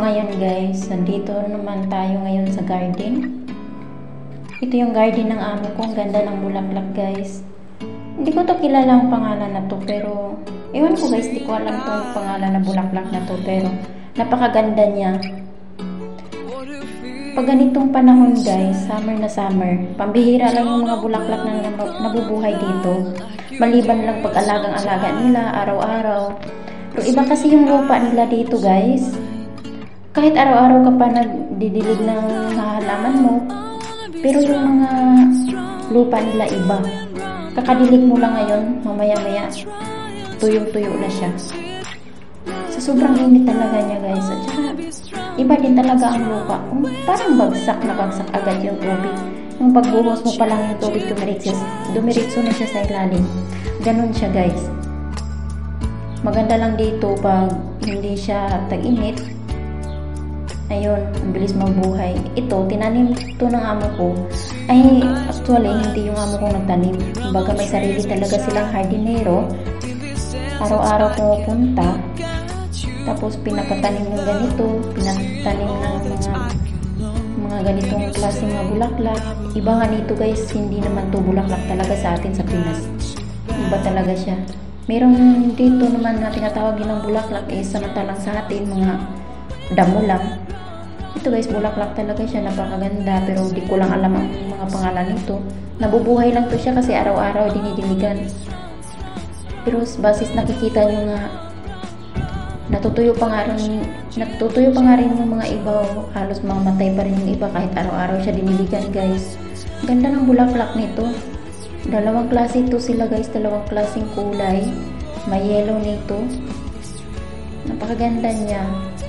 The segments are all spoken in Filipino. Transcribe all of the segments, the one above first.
ngayon guys, nandito naman tayo ngayon sa garden. Ito yung garden ng amo ko, ang ganda ng bulaklak guys. Hindi ko to kilala ang pangalan na to, pero ewan ko guys, di ko alam tong pangalan na bulaklak na to, pero napakaganda niya. Pag ganitong panahon guys, summer na summer, pambihira lang yung mga bulaklak na nabubuhay dito. Maliban lang pag-alagang-alaga nila araw-araw. Pero iba kasi yung lupa nila dito guys. Kahit araw-araw ka pa nagdidilig ng halaman mo, pero yung mga lupa nila iba. Kakadilig mo lang ngayon, mamaya-maya, tuyong-tuyo na siya. Sa sobrang init talaga niya guys. At saka, iba din talaga ang lupa. Parang bagsak na bagsak agad yung tubig. Yung pagbuhos mo pa lang yung tubig, dumiritso na siya sa ilalim. Ganun siya guys. Maganda lang dito pag hindi siya tag-init. Ayun, ang bilis mabuhay. Ito, tinanim to ng amo ko. Ay, actually, hindi yung amo kong nagtanim. Kumbaga may sarili talaga silang hardinero. Araw-araw pumupunta. Tapos pinapatanim ng ganito. Pinatanim ng mga ganitong klase mga bulaklak. Iba nga nito guys, hindi naman to bulaklak talaga sa atin sa Pinas. Iba talaga siya. Merong dito naman na tinatawag ng bulaklak samantalang sa atin mga damo lang. Ito guys, bulaklak talaga siya, napakaganda, pero di ko lang alam ang mga pangalan nito. Nabubuhay lang to siya kasi araw-araw dinidiligan. Pero basis nakikita nyo nga, natutuyo pa nga rin yung mga iba, halos mamatay pa rin yung iba kahit araw-araw siya diniligan guys. Ganda ng bulaklak nito. Dalawang klase ito sila guys, dalawang klaseng kulay. May yellow nito. Napakaganda niya.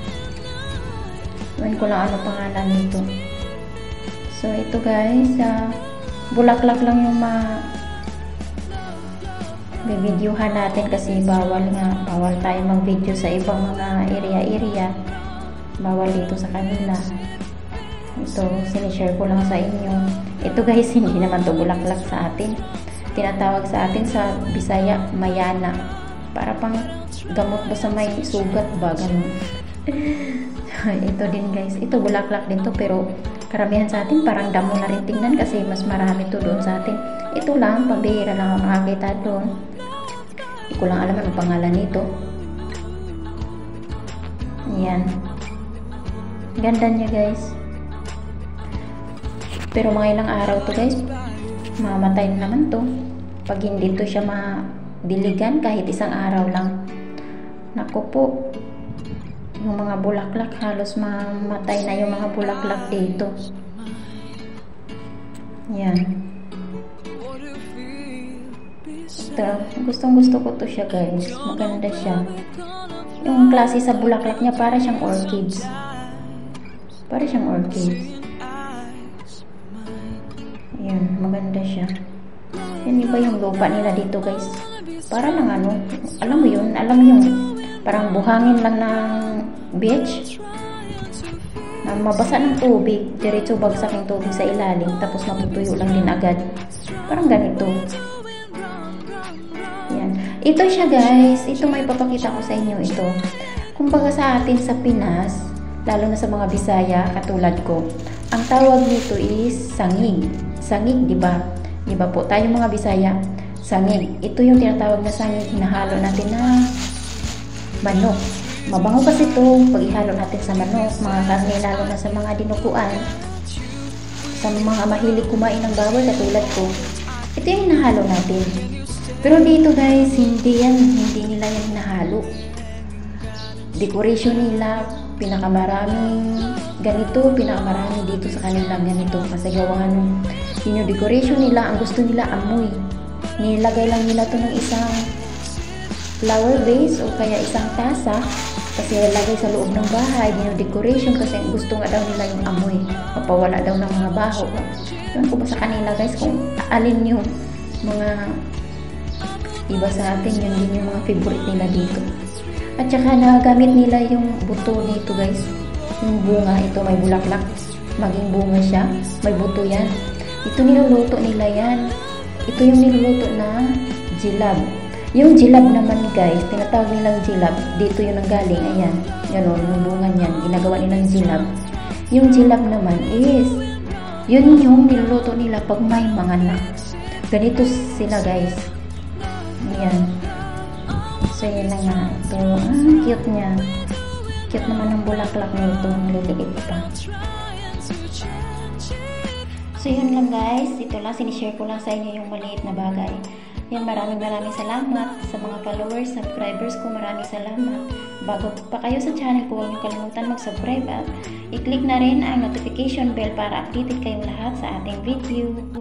Ewan ko lang ano pangalan nito. So ito guys, bulaklak lang yung bibidyohan natin kasi bawal tayo mag-video sa ibang mga area. Bawal dito sa kanila. Ito, sinishare ko lang sa inyo. Ito guys, hindi naman to bulaklak sa atin. Tinatawag sa atin sa Bisaya, mayana. Para pang gamot ba sa may sugat ba, ganun. Ito din guys, ito bulaklak din to, pero karamihan sa atin parang damo na rin tingnan kasi mas marami to doon sa atin. Ito lang, pambihira lang ang makakita doon. Hindi ko lang alam ang pangalan nito. Ayan. Ganda niya guys. Pero mga ilang araw to guys, mamatay na naman to. Pag hindi to siya madiligan kahit isang araw lang. Naku po. Yung mga bulaklak, halos mamatay na yung mga bulaklak dito. Yan. Ito, gustong-gusto ko to siya guys. Maganda siya. Yung klase sa bulaklak niya, para siyang orchids. Para siyang orchids. Yan, maganda siya. Yan iba yung lupa nila dito guys. Para lang ano, alam mo yun, parang buhangin lang ng beach na mabasa ng tubig, diretso bagsak yung tubig sa ilalim, tapos matutuyo lang din agad. Parang ganito. Yan. Ito siya guys, ito may papakita ko sa inyo ito. Kumbaga sa atin sa Pinas, lalo na sa mga Bisaya katulad ko, ang tawag nito is sangig. Sangig, di ba? Di ba po tayo mga Bisaya, sangig. Ito yung tinatawag na sangig, hinahalo natin na manok. Mabango kasi ito pag ihalo natin sa manok, mga karne, lalo na sa mga dinukuan, sa mga mahilig kumain ng bawal katulad ko. Ito yung hinahalo natin. Pero dito guys, hindi nila yan hinahalo. Decoration nila, pinakamarami dito sa kanila ganito. Kasi gawa yung decoration nila, ang gusto nila amoy. Nilagay lang nila to ng isang flower vase o kaya isang tasa kasi lagay sa loob ng bahay, decoration kasi gusto nga daw nila yung amoy, mapawala daw ng mga baho. Yun ko ba sa kanila guys kung alin yung mga iba sa atin, yun din yung mga favorite nila dito. At saka nagamit nila yung buto dito guys, yung bunga. Ito may bulaklak, maging bunga siya, may buto yan. Ito niluluto nila yan. Ito yung niluluto na jilab. Yung jilab naman guys, tinatawag nilang jilab, dito yun ang galing, ayan, gano'n, yung bunga niyan, ginagawa nilang jilab. Yung jilab naman is, yun yung niluluto nila pag may mga anak. Ganito sila guys. Ayan. So yan na nga. Ito, cute niya. Cute naman ang bulaklak nito, maliliit pa. So yun lang guys, ito lang, sinishare ko lang sa inyo yung maliit na bagay. Yan, maraming salamat sa mga followers, subscribers ko, maraming salamat. Bago pa kayo sa channel ko, huwag niyo kalimutan mag-subscribe at i-click na rin ang notification bell para updated kayong lahat sa ating video.